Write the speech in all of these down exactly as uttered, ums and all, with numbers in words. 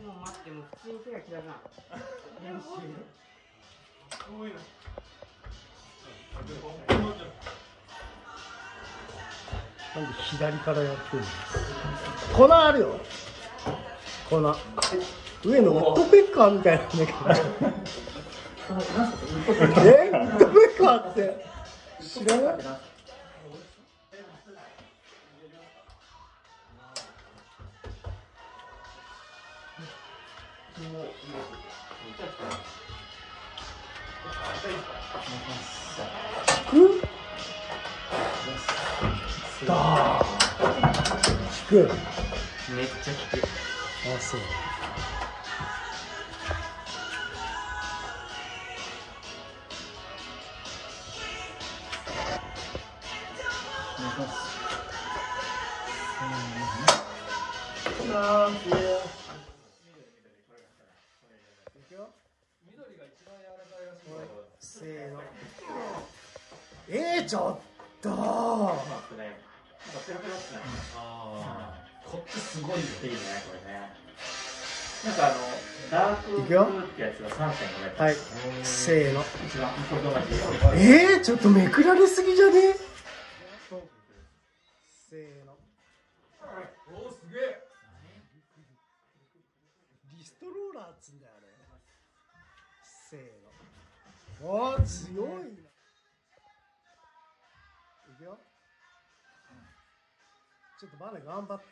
もう待って、もう普通に手が嫌いな。練習。そういうの。 なんで左からやってるの？粉あるよ。粉。上のウッドペッカーみたいなんだけど。え？ウッドペッカーって知らない？効く？だー。効く。 めっちゃ効く。 あ、そう。なんて。せーの。えー、ちょっとー。 こっちすごいよ。いいね、これね。なんかあのダークブルーってやつがさんてんごメートル。 はい。せーの。 一番ここがえー、ちょっとめくられすぎじゃね？せーの。 おお、すげえ。 リストローラーっつんだよあれ。せーの。おー、強いな。いくよ。ちょっとバネ頑張って。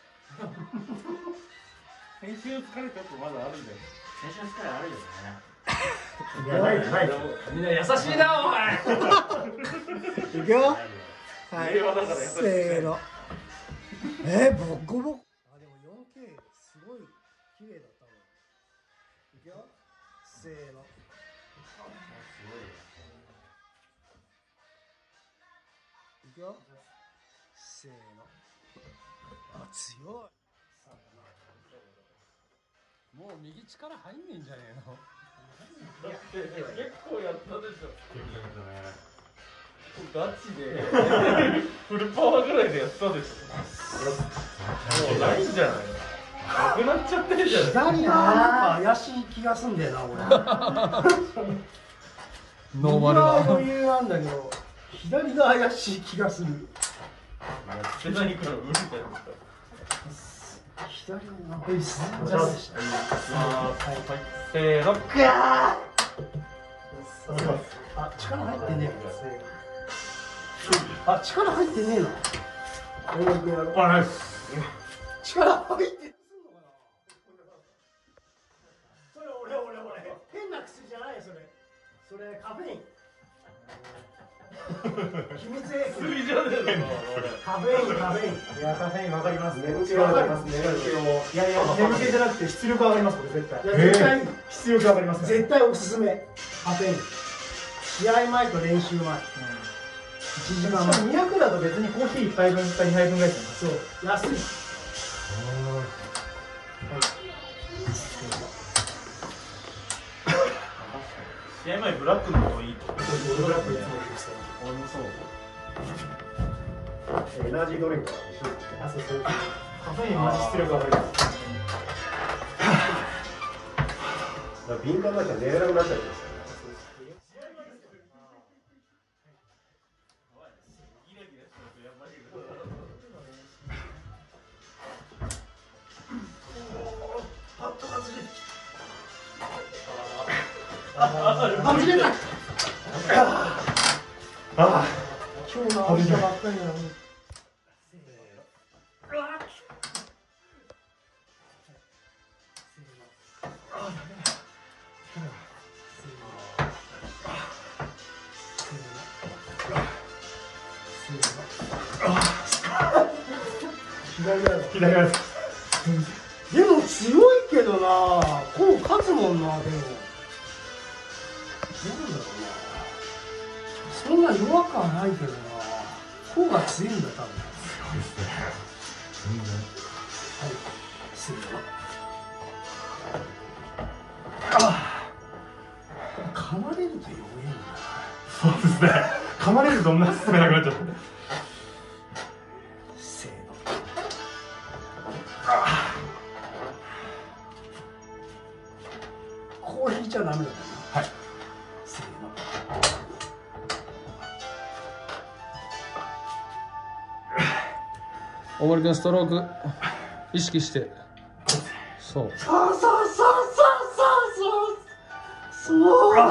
編集疲れちょっとまだあるんだよ。 編集疲れあるよね。 いや、ないない。みんな優しいな、お前。 いくよ。はい。せーの。えー、ボコボコ。あ、でも よんケー すごい綺麗だったの。いくよ。せーの。いくよ。せーの。あ、強い。 もう右力入んねえんじゃねえの。 結構やったでしょ。ガチでフルパワーぐらいでやったでしょ。もうないんじゃない？なくなっちゃってるじゃない。 左がなんか怪しい気がすんだよな、俺。 ノーマルは余裕なんだけど、左が怪しい気がする。 世代から無理だよ。 左のなんかいいっすね。 じゃあ、せーの。 ぐわー。あ、力入ってねえ。あ、力入ってねえな。 あ、ナイス。 力入ってる。それ俺俺俺。変な薬じゃないよそれ。それカフェイン。秘密兵器。 薬じゃねえの。 カフェインカフェイン。 いや、カフェインわかります。眠気わかりはわかります。眠気を。いやいや、眠気じゃなくて出力上がります。これ絶対。 いや絶対出力上がります。 絶対おすすめ。カフェイン。試合前と練習前。いちじかんまえ。 にひゃくだと別にコーヒーいっぱい分かにはいぶんぐらいですよね。 そう安い。 試合前ブラックの方がいいと。 ブラックいつもですよ。 俺もそう。 エナジードリンクは一緒ですね。あ、そうそう。カフェインマジ出力上がります。敏感になっちゃ寝れなくなっちゃうんですよね。 外れた。 ああ、 今日の青したばっかりなのに。左だよ。 左側です。 でも強いけどな、こう勝つもんな、でも。なんだろうな。そんな弱くはないけどな。こうが強いんだ、多分。 そうですね。 はい、失礼な。ああ。噛まれると弱いんだ。 そうですね。噛まれると同じ進めなくなっちゃった。 せーの。 ちゃダメだよな。 はい。 せーの。 大森君ストローク意識して。そう。 そうそうそうそうそうそう。そうだ。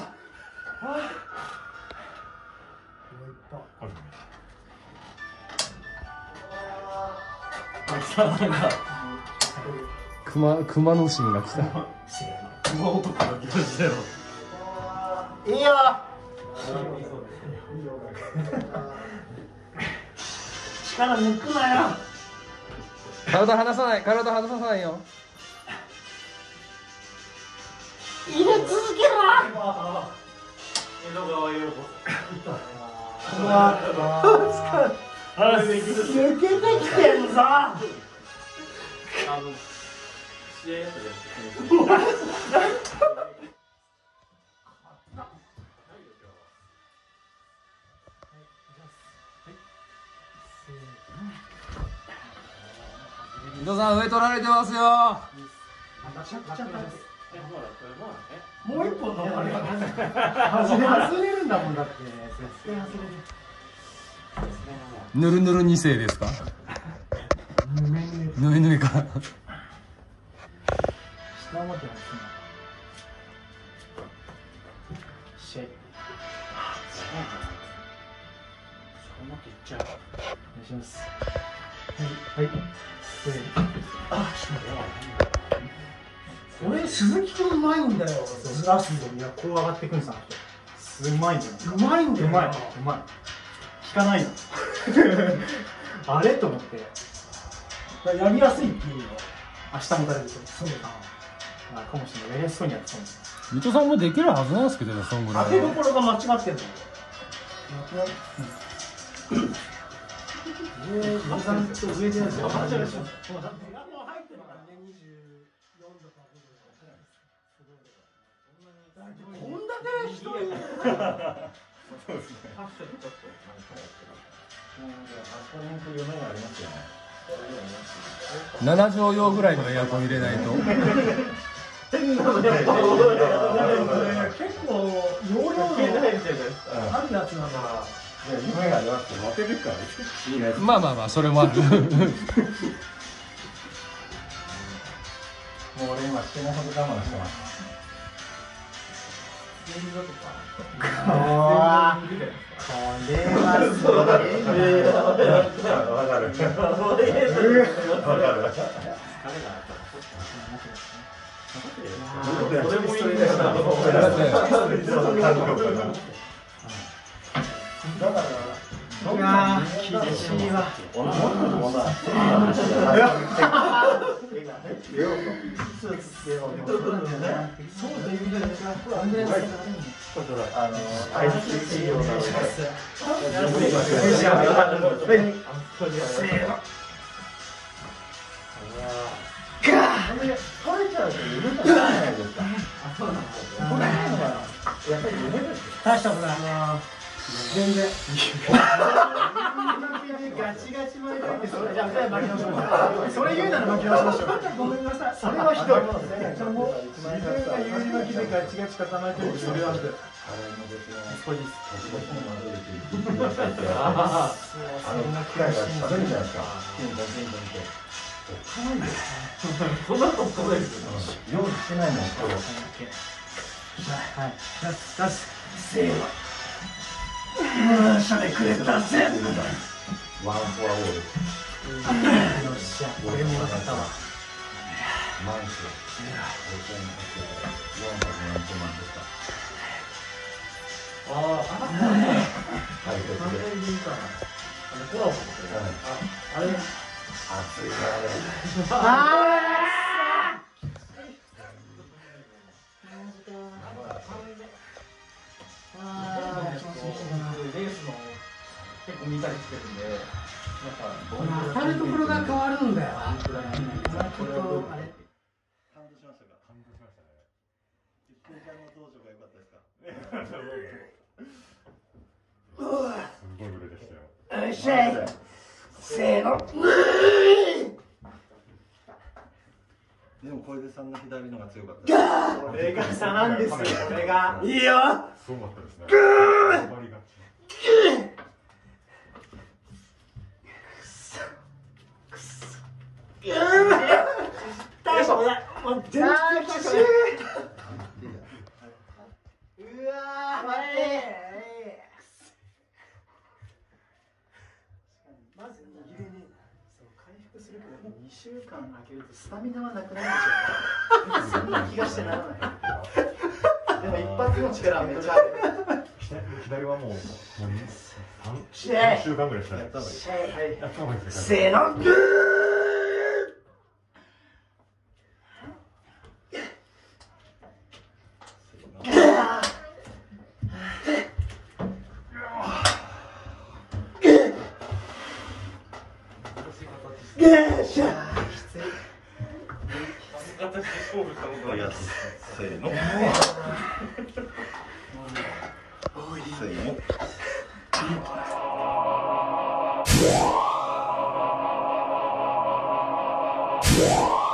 熊熊のシーンが来た。 熊男が来ましたよ。 いいよ。力抜くなよ。 体離さない、体離さないよ。 入れ続けろ。 江戸川陽子。 うわ、抜けてきてんぞ。 あの試合やったじゃないですか。 伊藤さん上取られてますよ。 もう一本の外れるんだもんだって。 ぬるぬる二世ですか。ぬめぬめか。 下表はシェイ。 そんなっていっちゃう。 お願いします。はい。はい。あ、ちょっと待って。俺鈴木君うまいんだよ。ラストにこう上がってくんさ。 すまいんじゃないうまいんだよ。 うまいうまい聞かないのあれと思ってやりやすいっていうの。 明日も誰でしょそうだ。 あかもしれないやりやすそうにやってたもん伊藤さんもできるはずなんですけどね、そんぐらい。 当てどころが間違ってんの。上、上さんと上でやつ。もう入ってるからね、にじゅうよんとかごこんだけ人いる。 そうですねあそこら辺と夢がありますよねなな畳用ぐらいのエアコン入れないと。 結構容量のあるやつなんだから。 夢がありますけど、負けるからいいね。 まあまあまあ、それもある。 もう俺今死ぬほど我慢してます。これはすごい。わかる。 それもいいんだよな。 だから、 いやー、厳しいわ。大したことない。全然。ガチガチ前でそれじゃあ負け直しましょう。それ言うなら負け直しましょう。ごめんなさい。それはひどい。自分が有利巻きでガチガチ固まってる。それはひどい。これです。 あの機械が喋るじゃないですか。 そんなことないですよ。 用意してないもん。 はい。出す出す。せーの。うん、しゃべくれたぜ。 ワンフォアオール。 よっしゃ、これも分かったわ。 マンス。ごせんはっぴゃくよんひゃくよんじゅうまんでした。 ああ、 はい、でいいかな。あのコラボとか。あ、あれ。 熱いなあれ。 あレースの結構見たりしてるんで、なんか当たるところが変わるんだよ。 感動しましたか。感動しましたね。一平ちゃんの登場が良かったですか。すごい売れでしたよ。 よっしゃい。せーの。 でも小出さんの左のが強かった。 これが差なんですよ。これが。いいよ。 すごかったですね。粘りがち。 くそ。大丈夫だ。もう全然きしい。うわー、待て。まず握れねえな。そう回復するけどにしゅうかん空けるとスタミナはなくなるんでしょ。そんな気がしてならない。でも一発の力はめっちゃある。 左はもう三週間ぐらいしない。やった方がいい。やった方がいいです。 せーの。グー。 せーの。せーの。 Yeah.